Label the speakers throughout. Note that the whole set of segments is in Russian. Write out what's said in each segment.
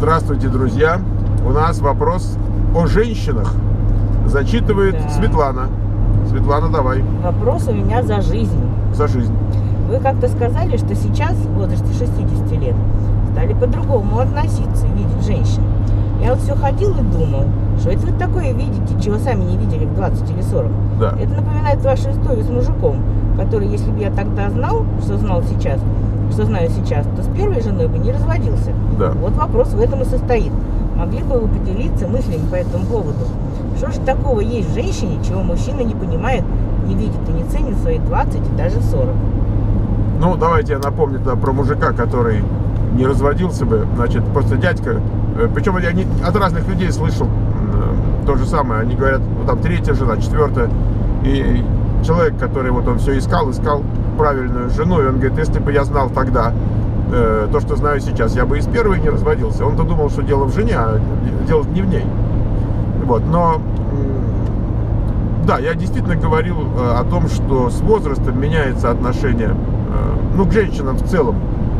Speaker 1: Здравствуйте, друзья! У нас вопрос о женщинах. Зачитывает Светлана. Светлана, давай.
Speaker 2: Вопрос у меня за жизнь.
Speaker 1: За жизнь.
Speaker 2: Вы как-то сказали, что сейчас, в возрасте 60 лет, стали по-другому относиться и видеть женщин. Я вот все ходил и думал, что это вы такое видите, чего сами не видели в 20 или 40.
Speaker 1: Да.
Speaker 2: Это напоминает вашу историю с мужиком, который, если бы я тогда знал, что знаю сейчас, то с первой женой бы не разводился.
Speaker 1: Да.
Speaker 2: Вот вопрос в этом и состоит. Могли бы вы поделиться мыслями по этому поводу? Что же такого есть в женщине, чего мужчина не понимает, не видит и не ценит свои 20 и даже 40?
Speaker 1: Ну, давайте я напомню про мужика, который не разводился бы. Значит, просто дядька, причем я от разных людей слышал то же самое. Они говорят, ну, там третья жена, четвертая. И человек, который вот он все искал правильную жену, и он говорит, если бы я знал тогда то, что знаю сейчас, я бы и с первой не разводился. Он-то думал, что дело в жене, а дело не в ней. Вот, но да, я действительно говорил о том, что с возрастом меняется отношение, ну, к женщинам в целом.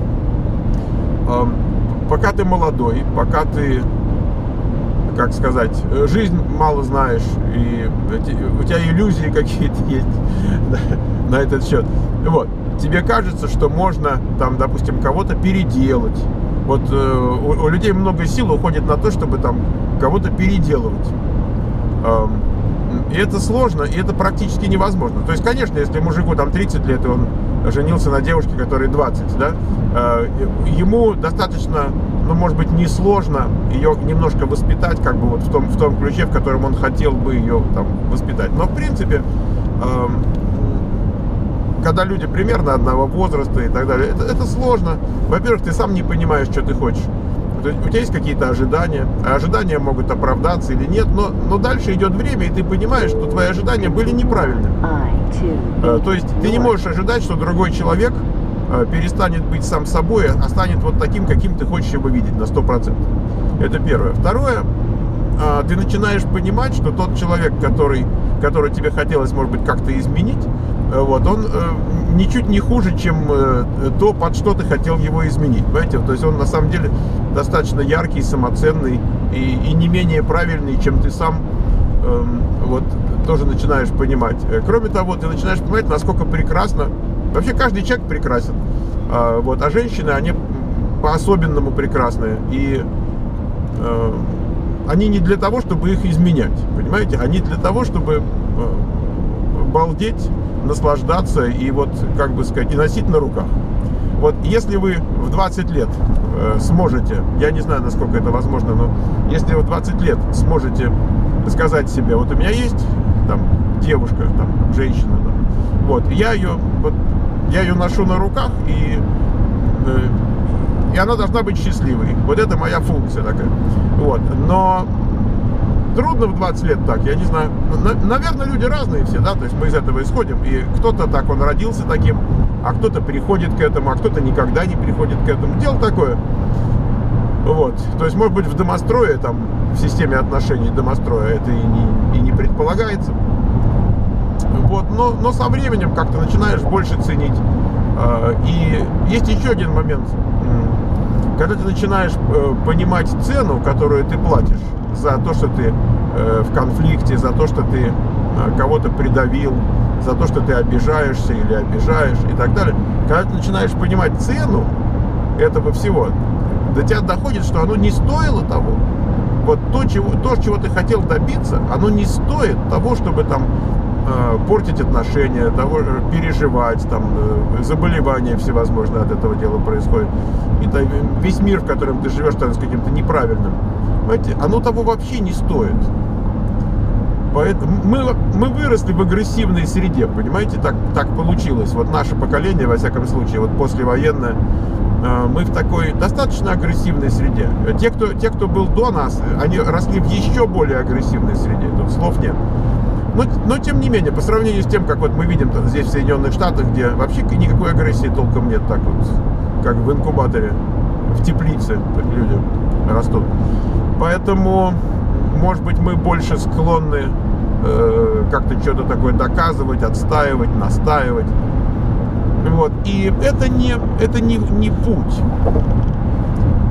Speaker 1: Пока ты молодой, пока ты, как сказать, жизнь мало знаешь, и у тебя иллюзии какие-то есть на этот счет. Вот. Тебе кажется, что можно, там, допустим, кого-то переделать. Вот у людей много сил уходит на то, чтобы там кого-то переделывать. И это сложно, и это практически невозможно. То есть, конечно, если мужику там 30 лет, и он женился на девушке, которой 20, да, ему достаточно, ну, может быть, несложно ее немножко воспитать, как бы вот в том ключе, в котором он хотел бы ее там воспитать. Но, в принципе, когда люди примерно одного возраста и так далее, это сложно. Во-первых, ты сам не понимаешь, что ты хочешь. То есть у тебя есть какие-то ожидания, а ожидания могут оправдаться или нет, но дальше идет время, и ты понимаешь, что твои ожидания были неправильны. То есть ты не можешь ожидать, что другой человек перестанет быть сам собой, а станет вот таким, каким ты хочешь его видеть на 100%. Это первое. Второе, ты начинаешь понимать, что тот человек, который тебе хотелось, может быть, как-то изменить, вот, он ничуть не хуже, чем то, под что ты хотел его изменить. Понимаете? То есть он на самом деле достаточно яркий, самоценный и не менее правильный, чем ты сам, вот, тоже начинаешь понимать. Кроме того, ты начинаешь понимать, насколько прекрасно. Вообще каждый человек прекрасен. Вот, а женщины, они по-особенному прекрасные. И они не для того, чтобы их изменять. Понимаете? Они для того, чтобы балдеть, наслаждаться и вот, как бы сказать, и носить на руках. Вот если вы в 20 лет сможете, я не знаю, насколько это возможно, но если вы в 20 лет сможете сказать себе, вот у меня есть там девушка, там женщина, там, вот, я ее ношу на руках, и она должна быть счастливой. Вот это моя функция такая. Вот, но трудно в 20 лет так, я не знаю. Наверное, люди разные все, да, то есть мы из этого исходим. И кто-то так, он родился таким, а кто-то приходит к этому, а кто-то никогда не приходит к этому. Дело такое. Вот. То есть, может быть, в домострое, там, в системе отношений домостроя это и не предполагается. Вот. Но со временем как-то начинаешь больше ценить. И есть еще один момент. Когда ты начинаешь понимать цену, которую ты платишь за то, что ты в конфликте, за то, что ты кого-то придавил, за то, что ты обижаешься или обижаешь и так далее. Когда ты начинаешь понимать цену этого всего, до тебя доходит, что оно не стоило того. Вот то, чего ты хотел добиться, оно не стоит того, чтобы там портить отношения, того, переживать, там, заболевания всевозможные от этого дела происходят. И весь мир, в котором ты живешь, становится каким-то неправильным. Понимаете, оно того вообще не стоит. Поэтому мы выросли в агрессивной среде, понимаете, так получилось. Вот наше поколение, во всяком случае, вот послевоенное, мы в такой достаточно агрессивной среде. Те, кто был до нас, они росли в еще более агрессивной среде, тут слов нет. Но тем не менее, по сравнению с тем, как вот мы видим здесь в Соединенных Штатах, где вообще никакой агрессии толком нет, так вот, как в инкубаторе, в теплице люди растут. Поэтому, может быть, мы больше склонны как-то что-то такое доказывать, отстаивать, настаивать. Вот. И это не путь.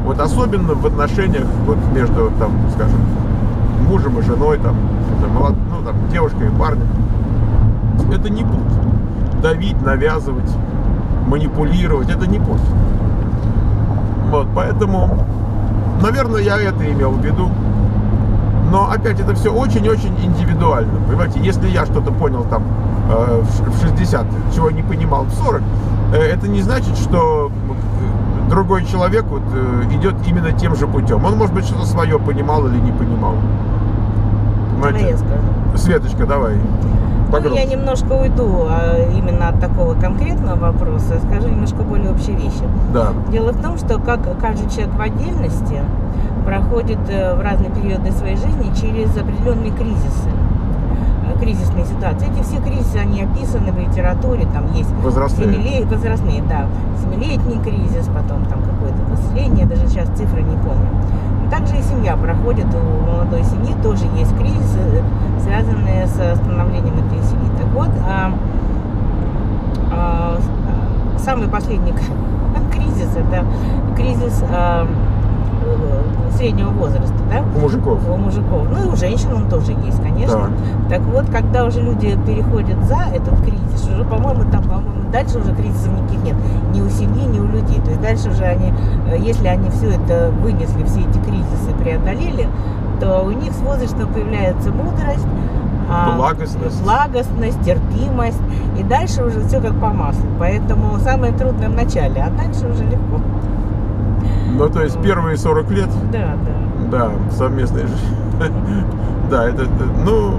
Speaker 1: Вот особенно в отношениях вот между, там, скажем, мужем и женой, там, там, девушкой и парнем. Это не путь. Давить, навязывать, манипулировать, это не путь. Вот, поэтому, наверное, я это имел в виду. Но опять это все очень-очень индивидуально. Понимаете, если я что-то понял там в 60, чего не понимал в 40, это не значит, что другой человек вот идет именно тем же путем. Он, может быть, что-то свое понимал или не понимал.
Speaker 2: Давай я скажу.
Speaker 1: Светочка, давай.
Speaker 2: Ну, я немножко уйду именно от такого конкретного вопроса, скажу немножко более общие вещи.
Speaker 1: Да.
Speaker 2: Дело в том, что как каждый человек в отдельности проходит в разные периоды своей жизни через определенные кризисы, кризисные ситуации. Эти все кризисы, они описаны в литературе, там есть возрастные, да, 7-летний кризис, потом там какое-то взросление, даже сейчас цифры не помню. Также и семья проходит, у молодой семьи тоже есть кризисы, связанные с становлением этой семьи. Так вот, самый последний кризис – это кризис среднего возраста, да?
Speaker 1: У мужиков.
Speaker 2: У мужиков. Ну и у женщин он тоже есть, конечно. Да. Так вот, когда уже люди переходят за этот кризис, уже, по-моему, дальше уже кризисов никаких нет. Ни у семьи, ни у людей. То есть дальше уже они, если они все это вынесли, все эти кризисы преодолели, то у них с возрастом появляется мудрость, благостность, терпимость. И дальше уже все как по маслу. Поэтому самое трудное в начале, а дальше уже легко.
Speaker 1: Ну, то есть первые 40 лет?
Speaker 2: Да.
Speaker 1: Да, совместной жизни. Да, это, ну,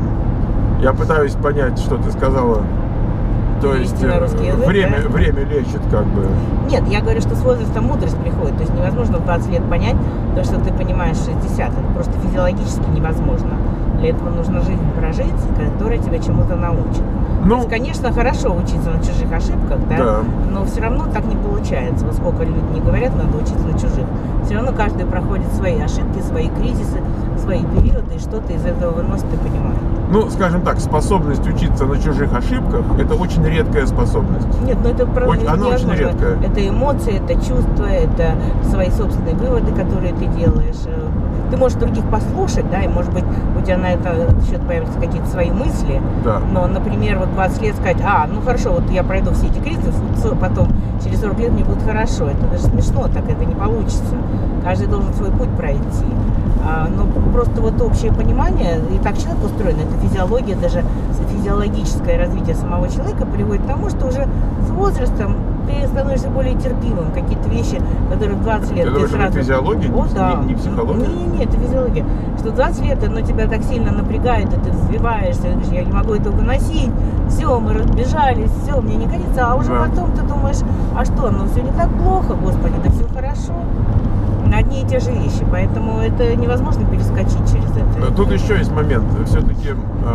Speaker 1: я пытаюсь понять, что ты сказала. То есть время лечит, как бы.
Speaker 2: Нет, я говорю, что с возрастом мудрость приходит. То есть невозможно в 20 лет понять то, что ты понимаешь в 60. Это просто физиологически невозможно. Для этого нужно жизнь прожить, которая тебя чему-то научит. То есть, конечно, хорошо учиться на чужих ошибках, да? Но все равно так не получается. Вот сколько люди не говорят, надо учиться на чужих. Все равно каждый проходит свои ошибки, свои кризисы, свои периоды, и что-то из этого выносит и понимает.
Speaker 1: Ну, скажем так, способность учиться на чужих ошибках – это очень редкая способность.
Speaker 2: Нет, ну это просто
Speaker 1: она очень редкая.
Speaker 2: Это эмоции, это чувства, это свои собственные выводы, которые ты делаешь. Ты можешь других послушать, да, и, может быть, у тебя на это счет появятся какие-то свои мысли.
Speaker 1: Да.
Speaker 2: Но, например, вот 20 лет сказать, ну хорошо, вот я пройду все эти кризисы, потом через 40 лет мне будет хорошо. Это даже смешно, так это не получится. Каждый должен свой путь пройти. Но просто вот общее понимание, и так человек устроен, это физиология, даже физиологическое развитие самого человека приводит к тому, что уже с возрастом ты становишься более терпимым. Какие-то вещи, которые в 20 лет
Speaker 1: ты сразу... физиология, не психология?
Speaker 2: Не, это физиология. Что в 20 лет оно тебя так сильно напрягает, и ты взвиваешься, ты говоришь, я не могу это выносить, все, мы разбежались, все, мне не годится. А уже потом ты думаешь, а что, ну все не так плохо, Господи, да все хорошо. Одни и те же вещи, поэтому это невозможно перескочить через это.
Speaker 1: Но тут еще есть момент. Все-таки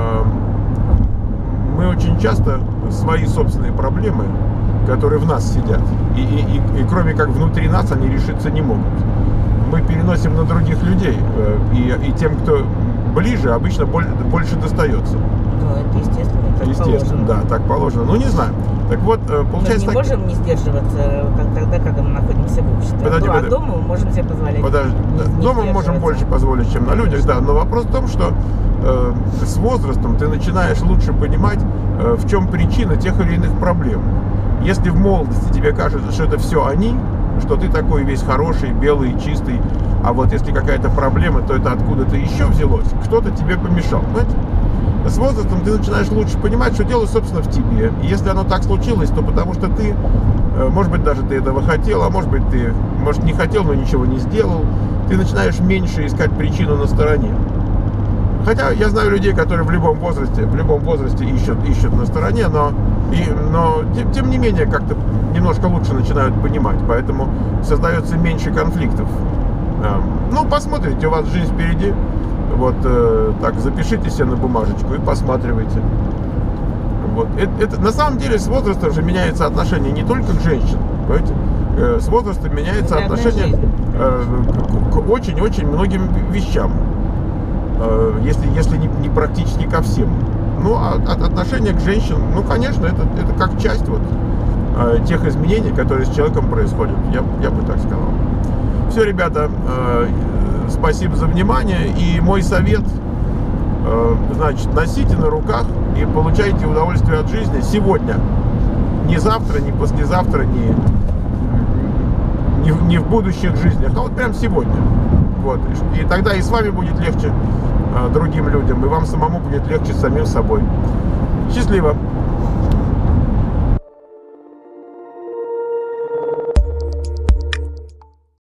Speaker 1: мы очень часто свои собственные проблемы, которые в нас сидят, и кроме как внутри нас, они решиться не могут. Мы переносим на других людей, и тем, кто ближе, обычно больше достается.
Speaker 2: Ну, это естественно.
Speaker 1: Естественно, да, так положено. Ну, не знаю. Так вот, получается...
Speaker 2: Мы не можем не сдерживаться тогда, когда мы находимся в обществе. А дома мы можем себе позволять.
Speaker 1: Дома мы можем больше позволить, чем на людях, да. Но вопрос в том, что с возрастом ты начинаешь лучше понимать, в чем причина тех или иных проблем. Если в молодости тебе кажется, что это все они, что ты такой весь хороший, белый, чистый, а вот если какая-то проблема, то это откуда-то еще взялось, кто-то тебе помешал, понимаете? С возрастом ты начинаешь лучше понимать, что дело, собственно, в тебе. И если оно так случилось, то потому что ты, может быть, даже ты этого хотел, а может быть, ты, не хотел, но ничего не сделал. Ты начинаешь меньше искать причину на стороне. Хотя я знаю людей, которые в любом возрасте ищут на стороне, но тем не менее как-то немножко лучше начинают понимать. Поэтому создается меньше конфликтов. Ну, посмотрите, у вас жизнь впереди. Вот так, запишите себе на бумажечку и посматривайте. Вот. Это, на самом деле с возрастом же меняется отношение не только к женщинам, понимаете? С возрастом меняется отношение к очень-очень многим вещам, если не практически ко всем. Ну, а отношение к женщинам, ну, конечно, это как часть вот тех изменений, которые с человеком происходят, я бы так сказал. Все, ребята, спасибо за внимание. И мой совет, значит, носите на руках и получайте удовольствие от жизни сегодня. Не завтра, не послезавтра, не в будущих жизнях, а вот прям сегодня. Вот. И тогда и с вами будет легче другим людям, и вам самому будет легче с самим собой. Счастливо!